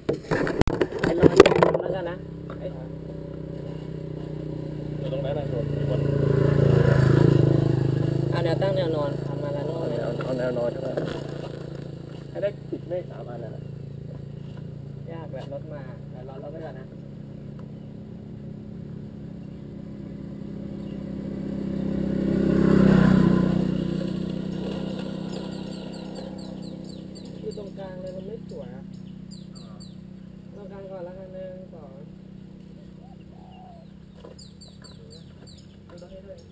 ไปรอที่ผมแล้วกันนะอยู่ตรงไหนนะอยู่บนเอาแนวตั้งแนวนอนทำมาแล้วนู่นเลยเอาแนวนอนใช่ไหมให้ได้ติดเลข3 อันนะยากแบบรถมาแต่รอรถไปก่อนนะอยู่ตรงกลางเลยมันไม่สวยอ่ะตรงกลางก่อนแล้วกัน1 2เอารถให้ด้วย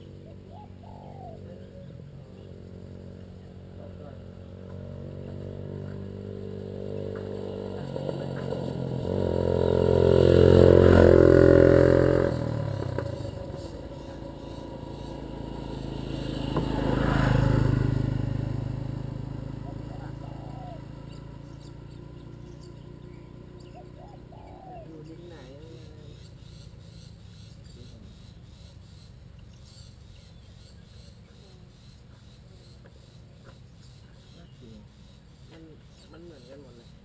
อยู่ที่ไหนมันเหมือนกันหมดเลย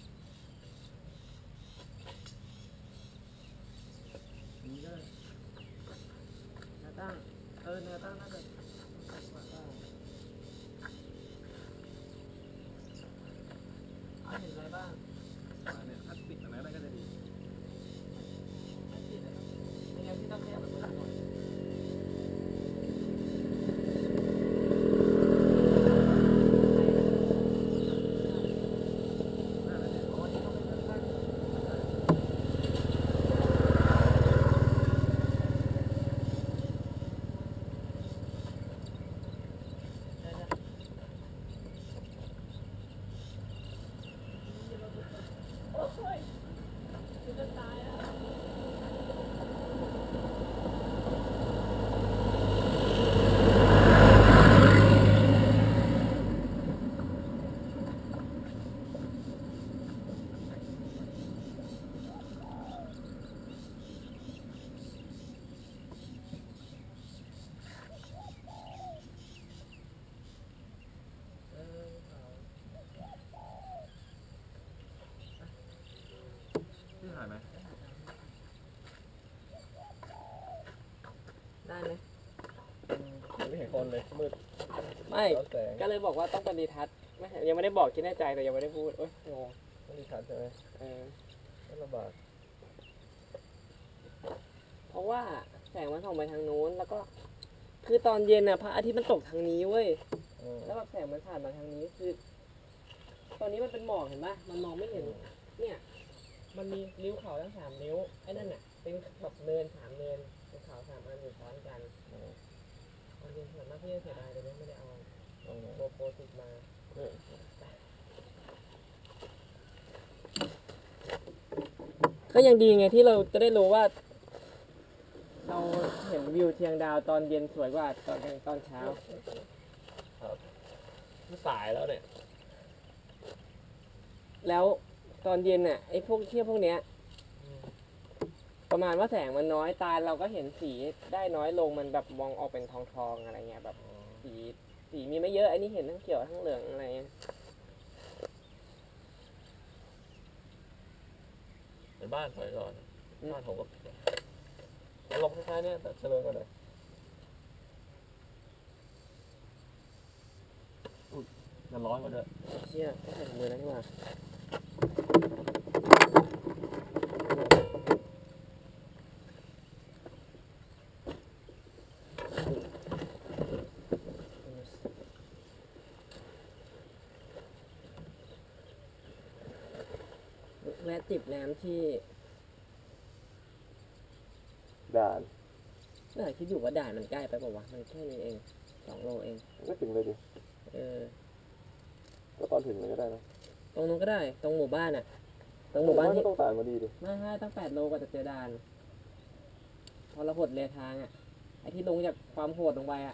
นี่ก็แนวตั้งแนวตั้งน่าจะเห็นอะไรบ้างเนี่ยถ้าติดอะไรได้ก็จะดีไม่ติดนะครับไม่งั้นพี่ต้องขยับมันก่อนที่ถ่ายไหมได้ไหมไม่เห็นคนเลยมืดไม่ก็เลยบอกว่าต้องปฏิทัศน์ไม่ยังไม่ได้บอกคิดในใจแต่ยังไม่ได้พูดโอ๊ยงงไม่ได้ชัดใช่ไหมไม่ลำบากเพราะว่าแสงมันส่องไปทางนู้นแล้วก็คือตอนเย็นน่ะพระอาทิตย์มันตกทางนี้เว้ยแล้วแบบแสงมันผ่านมาทางนี้คือตอนนี้มันเป็นหมอกเห็นปะมันมองไม่เห็นเนี่ยมันมีริ้วเขาทั้ง3 นิ้วไอ้นั่นน่ะเป็นแบบเนิน3 เนินเป็นเขา3 อันอยู่ซ้อนกันตอนเย็นส่วนมากพี่จะเสียดายเลยไม่ได้เอาโกโปรติดมาก็ยังดีไงที่เราจะได้รู้ว่าเราเห็นวิวเชียงดาวตอนเย็นสวยกว่าตอนเช้าครับสายแล้วเนี่ยแล้วตอนเย็นน่ะไอ้พวกเที่ยวพวกเนี้ยประมาณว่าแสงมันน้อยตาเราก็เห็นสีได้น้อยลงมันแบบมองออกเป็นทองอะไรเงี้ยแบบสีมีไม่เยอะไอ้นี่เห็นทั้งเขียวทั้งเหลืองอะไรเงี้ยในบ้านถอยก่อนบ้านผมก็ลงคล้ายๆเนี่ยแต่เจริญกว่าเลยจะร้อนกว่าด้วยเนี่ยก็ใส่ถุงมือแล้วนี่หว่าแวะติดน้ำที่ด่านคิดอยู่ว่าด่านมันใกล้ไปเปล่าวะมันแค่นี้เอง2 โลเองไม่ถึงเลยดิก็ตอนถึงเลยก็ได้นะตรงนู้นก็ได้ตรงหมู่บ้านอ่ะตรงหมู่บ้านที่ต้องตามมาดีดิไม่ตั้ง8 โลกว่าจะเจอด่านพอเราหดเลยทางอ่ะไอ้ที่ลงจากความโหดลงไปอ่ะ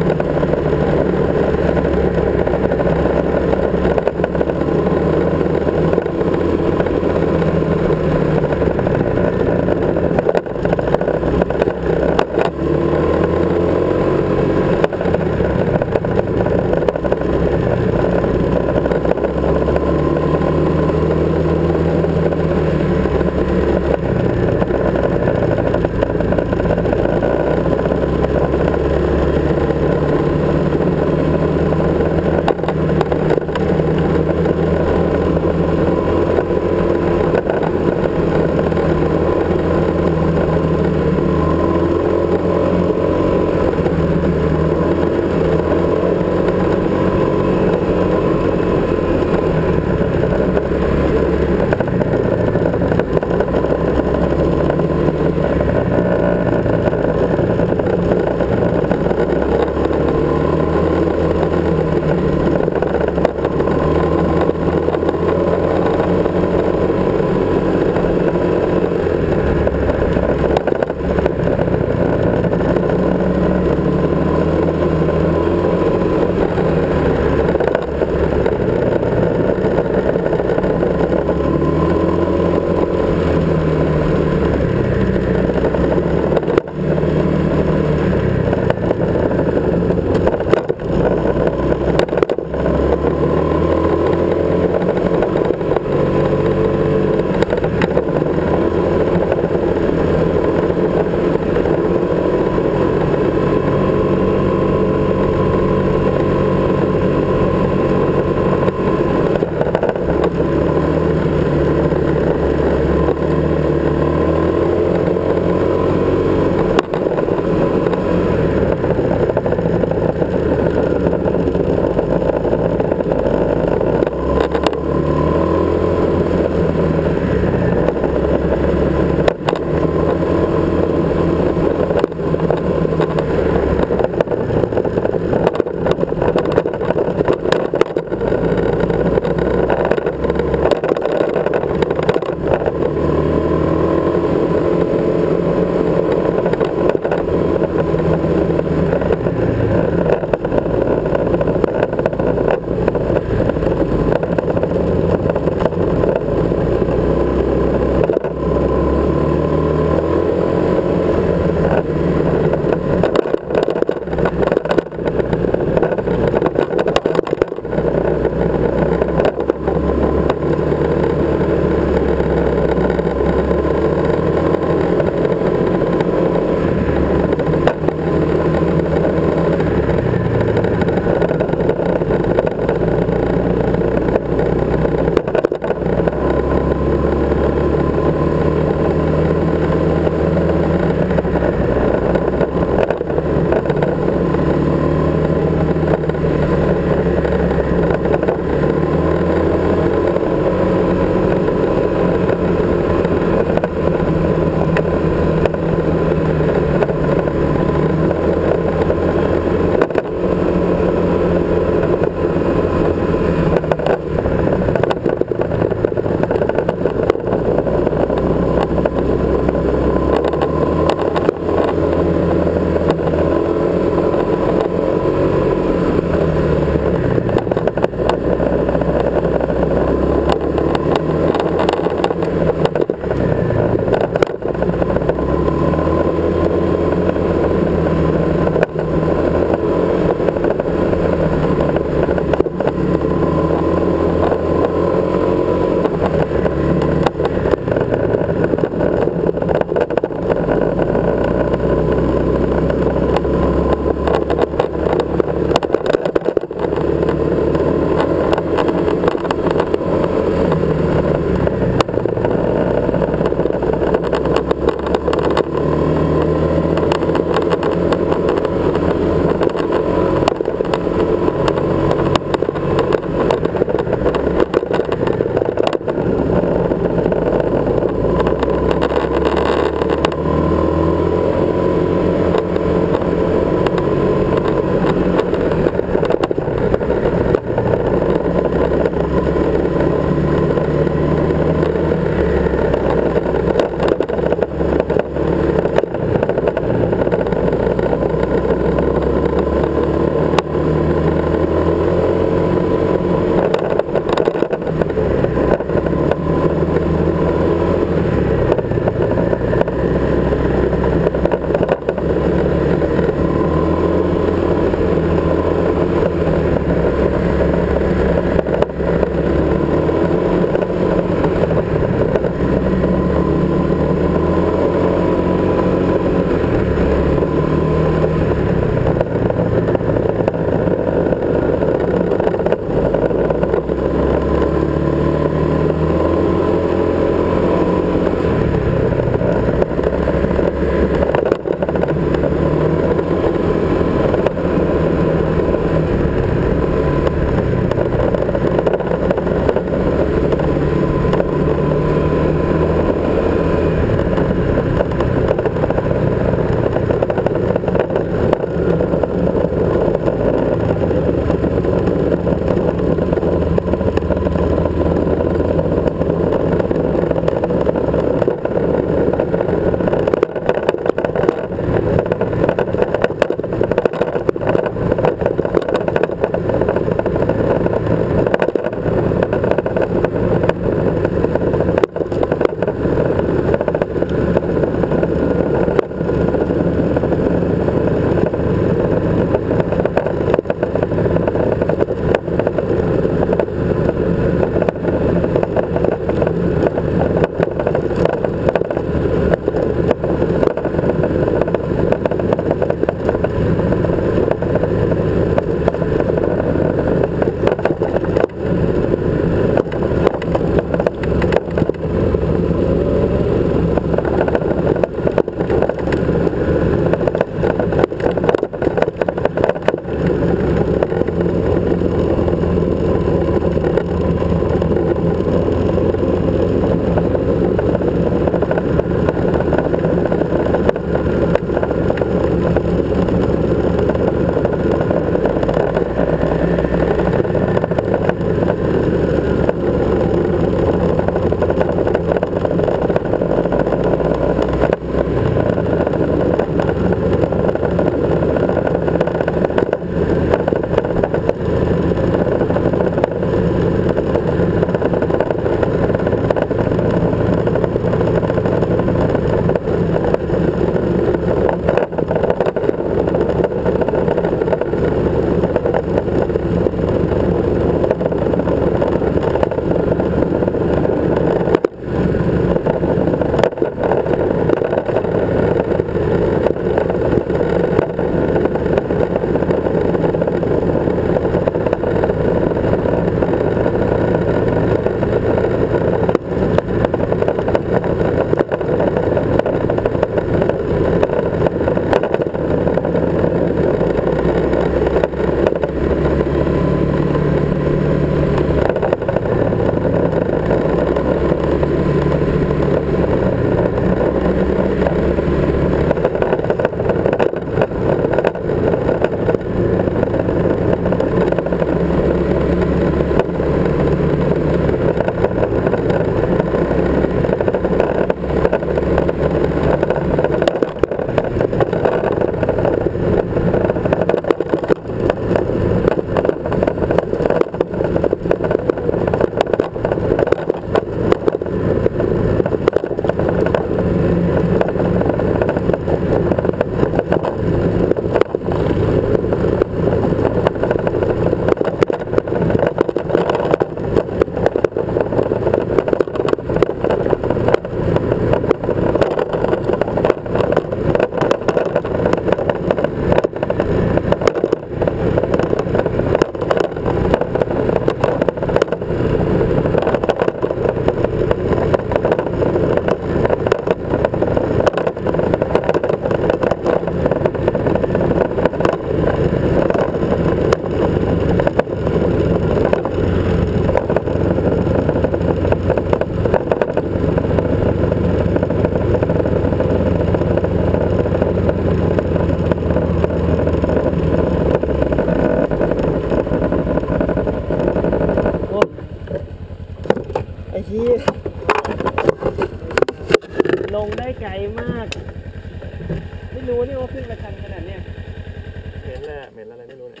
ลงได้ไกลมาก ไม่รู้นี่ว่าขึ้นไปชันขนาดเนี้ยเหม็นแหละเหม็นอะไรไม่รู้เนี่ย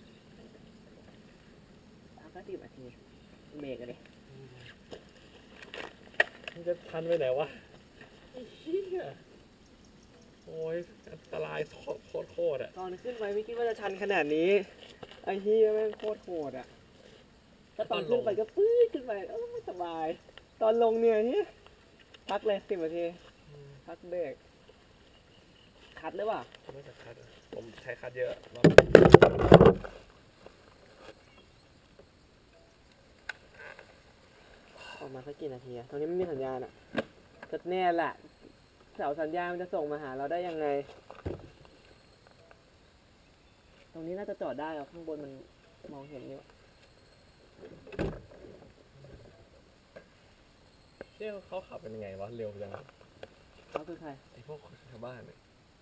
เอาก็10 นาทีเบรกกันดิมันจะทันไปไหนวะไอ้เหี้ยโอ้ยอันตรายโคตรอ่ะตอนขึ้นไปไม่คิดว่าจะชันขนาดนี้ไอ้เหี้ยแม่งโคตรโหดอ่ะแล้วตอนขึ้นไปก็ปื๊ดขึ้นไปไม่สบาย ตอนลงเนี่ยนี่พักเลย10 นาทีพักเบรกคัดหรือเปล่าไม่จะคัดอะผมใช้คัดเยอะรอบออกมาสักกี่นาทีอะตรงนี้ไม่มีสัญญาณอะจะแน่แหละเสาสัญญาณมันจะส่งมาหาเราได้ยังไง ตรงนี้น่าจะจอดได้หรอกข้างบนมันมองเห็นอยู่เนี่ยเขาขับเป็นยังไงวะเร็วจังเขาคือใครไอพวกชาวบ้านเนี่ย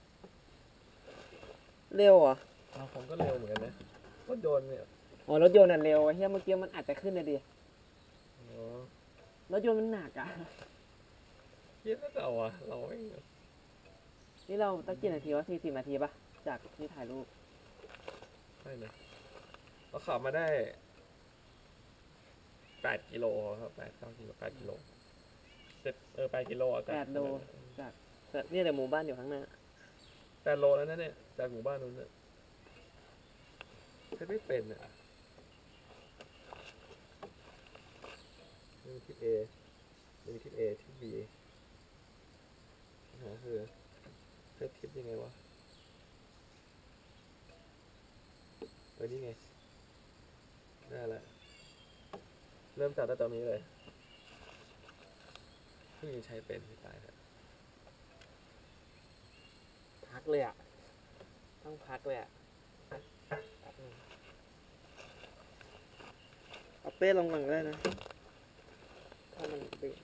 เร็วเหรอผมก็เร็วเหมือนกันนะรถยนต์เนี่ยอ๋อรถยนต์น่ะเร็วไอ้เฮียเมื่อกี้มันอาจจะขึ้นเลยดิอ๋อรถยนต์มันหนักอะเย็นแล้วเราอะเราไม่นี่เราตั้งกี่นาทีวะ40 นาทีปะจากที่ถ่ายรูปไม่เลยเราขับมาได้8 กิโลครับ8-9 กิโล8 กิโล8 กิโลอากาศ 8 โลจากเนี่ยแต่หมู่บ้านอยู่ข้างหน้า 8 โลแล้วนะเนี่ยจากหมู่บ้านนู้นเนี่ยใช้ไม่เป็นอ่ะนี่ทิศ A นี่ทิศ A ทิศ B ปัญหาคือเลือกทิศยังไงวะนี่ไงได้แล้วเริ่มจับตั้งแต่ตอนนี้เลยเพิ่งใช้เป็นที่ตายแล้วพักเลยอะต้องพักเลยอะแป๊บนึงเอาเป้ลงหลังได้นะถ้ามันเบรก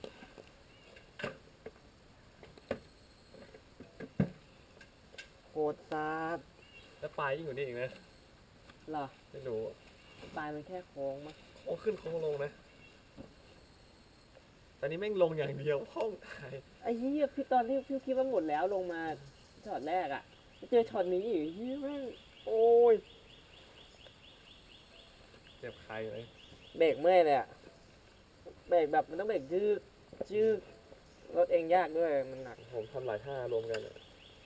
โคตรซาบแล้วปลายยิ่งกว่านี้อีกนะเหรอไม่รู้ปลายมันแค่โค้งมั้งโค้งขึ้นโค้งลงนะตอนนี้แม่งลงอย่างเดียวห้องตายไอ้เหี้ยพี่ตอนที่พี่คิดว่าหมดแล้วลงมาช็อตแรกอะเจอช็อตนี้อีกเหี้ยแม่งโอ้ยเจ็บใครเลยเบรกเมื่อยเลยอะเบรกแบบมันต้องเบรกยืดรถเองยากด้วยมันหนักผมทำหลายท่ารวมกันอะ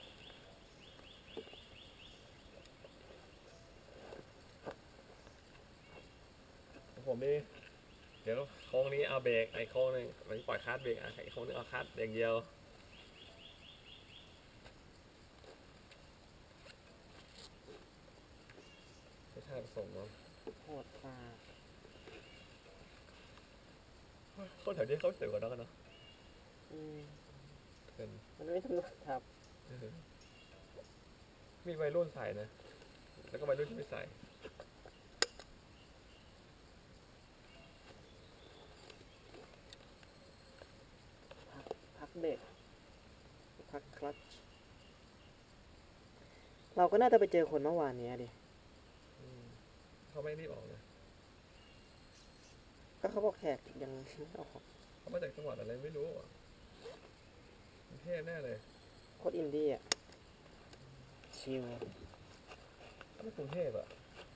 ผมนี่เดี๋ยวโค้งนี้เอาเบรกไอ้โค้งนึงมันปล่อยคลัตช์เบรกอ่ะไอ้โค้งนึงเอาคลัตช์อย่างเดียวไม่ใช่ผสมเนาะโหดตาคนแถวนี้เขาสวยกว่าเรากันเนาะอืมเป็นมันไม่สนุกครับมีวัยรุ่นใส่นะ แล้วก็วัยรุ่นที่ไม่ใส่พักเบรกพักคลัตช์เราก็น่าจะไปเจอคนเมื่อวานเนี้ยดิเขาไม่รีบออกเลยก็เขาบอกแขกยังไม่ออกเขามาจากจังหวัดอะไรไม่รู้อ่ะกรุงเทพแน่เลยโคตรอินดี้อ่ะ ชิลไม่กรุงเทพอ่ะ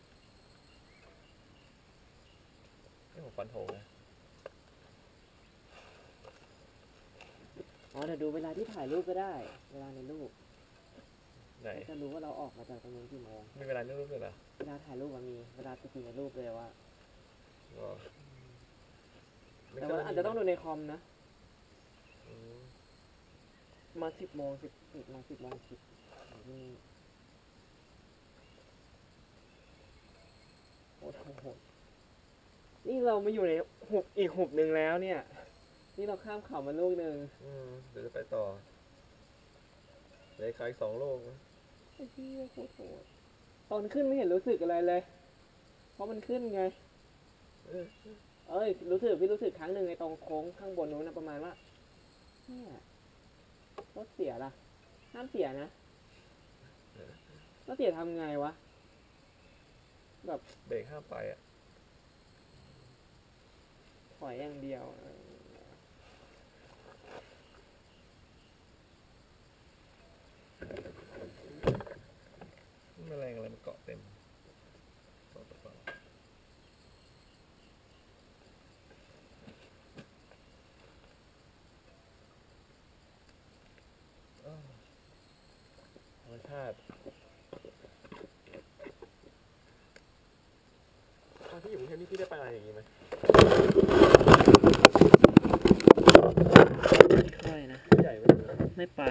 นี่ผมฟันธงนะอ๋อเดี๋ยวดูเวลาที่ถ่ายรูปก็ได้ เวลาในรูปไหนจะรู้ว่าเราออกมาจากตรงนู้นกี่โมงมีเวลาเรื่องรูปเลยเหรอเวลาถ่ายรูปมันมี เวลาจะกินในรูปเลยว่าอ๋อแต่ว่าอาจจะต้องดูในคอมนะอืมมา10 โมง10มา10 โมง 10นี่โอ้โหนี่เรามาอยู่ในหุบอีกหุบหนึ่งแล้วเนี่ย นี่เราข้ามเขามาลูกหนึ่งเดี๋ยวจะไปต่อเหลืออีกอีก2 ลูกนะไอ้ที่โคตรโหดตอนขึ้นไม่เห็นรู้สึกอะไรเลย เพราะมันขึ้นไงเออเอ้ยพี่รู้สึกครั้งหนึ่งในตรงโค้งข้างบนนู้นนะประมาณว่าเนี่ยรถเสียล่ะห้ามเสียนะรถเสียทำไงวะแบบเบรกห้ามไปอ่ะถอยอย่างเดียวาติที่อยู่กรุงเทพนี่พี่ได้ไปอะไรอย่างงี้ไหมไม่นะใหญ่ไหมไม่ไป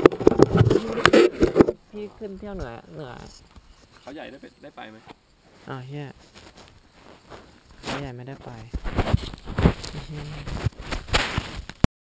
พี่ขึ้นเที่ยวเหนือเขาใหญ่ได้ไปไหมอ้าวเฮียไม่ใหญ่ไม่ได้ไปเหี้ย